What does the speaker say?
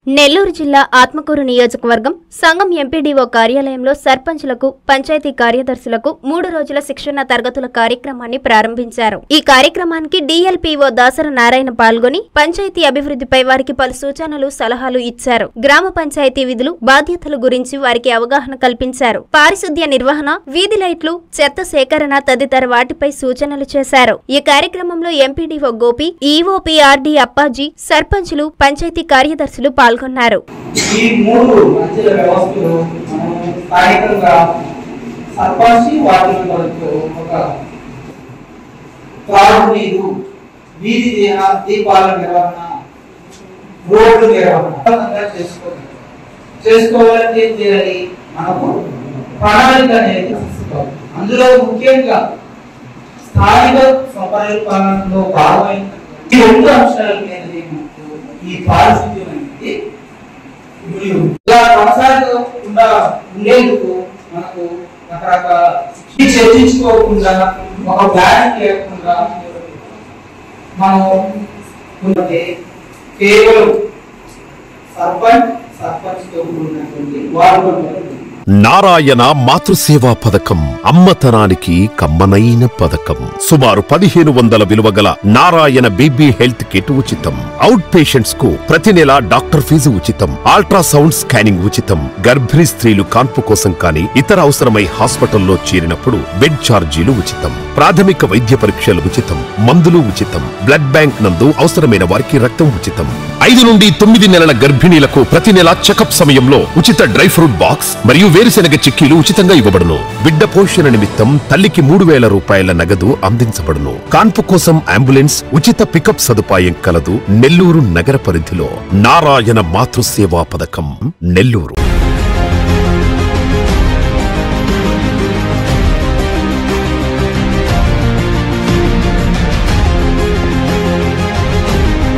నెల్లూరు జిల్లా ఆత్మకూరు నియోజకవర్గం సంఘం ఎంపీడీఓ కార్యాలయంలో సర్పంచులకు పంచాయతీ కార్యదర్శులకు 3 రోజుల శిక్షణ తరగతుల కార్యక్రమాన్ని ప్రారంభించారు. ఈ కార్యక్రమానికి డీఎల్పీఓ దాసర నారాయణ పాల్గొని పంచాయతీ అభివృద్ధిపై వారికి పలు సూచనలు సలహాలు ఇచ్చారు. గ్రామ పంచాయతీ విధులు బాధ్యతల గురించి వారికి అవగాహన కల్పించారు. పారిశుద్ధ్య నిర్వహణ, వీధి లైట్లు, చెత్త సేకరణ తదితర వాటిపై సూచనలు చేశారు. ఈ కార్యక్రమంలో ఎంపీడీఓ గోపి, ఈఓపీఆర్డీ అప్పాజీ, సర్పంచులు, పంచాయతీ కార్యదర్శులు పాల్గొన్నారు. ఈ మూడు మంచిల వ్యవస్థలు స్థానికంగా సర్పంచ్ వార్డు వరకు ఒక త్రాగునీరు, వీధి దీపాల నిర్వహణ, రోడ్డు నిర్వహణ చేసుకోవాలంటే ఏం చేయాలి? మనకు ప్రణాళిక అనేది తీసుకోవాలి. అందులో ముఖ్యంగా స్థానిక స్వపరిపాలనలో భాగమైన ఈ 2 అంశాల మీద ఈ పారిశుద్ధ్యం ఇలా కొనసాగకుండా ఉండేందుకు మనకు రకరకాల చర్చించుకోకుండా ఒక ప్లానింగ్ లేకుండా మనం కేవలం సర్పంచ్ తో ఉన్నటువంటి వార్డు నారాయణ మాతృసేవా పథకం అమ్మతనానికి కమ్మనైన పథకం. సుమారు 1500 విలువ గల నారాయణ బేబీ హెల్త్ కిట్ ఉచితం. అవుట్ పేషెంట్స్ కు ప్రతి నెల డాక్టర్ ఫీజు ఉచితం. అల్ట్రాసౌండ్ స్కానింగ్ ఉచితం. గర్భిణీ స్త్రీలు కాన్పు కోసం కానీ ఇతర అవసరమై హాస్పిటల్లో చేరినప్పుడు బెడ్ ఛార్జీలు ఉచితం. ప్రాథమిక వైద్య పరీక్షలు ఉచితం. మందులు ఉచితం. బ్లడ్ బ్యాంక్ నందు అవసరమైన వారికి రక్తం ఉచితం. 5 నుండి 9 నెలల గర్భిణీలకు ప్రతి నెల చెకప్ సమయంలో ఉచిత డ్రై ఫ్రూట్ బాక్స్ మరియు వేరుశెనగ చిక్కీలు ఉచితంగా ఇవ్వబడును. బిడ్డ పోషణ నిమిత్తం తల్లికి 3000 రూపాయల నగదు అందించబడును. కాన్పు కోసం అంబులెన్స్, ఉచిత పికప్ సదుపాయం కలదు. నెల్లూరు నగర పరిధిలో నారాయణ మాతృసేవా పథకం, నెల్లూరు.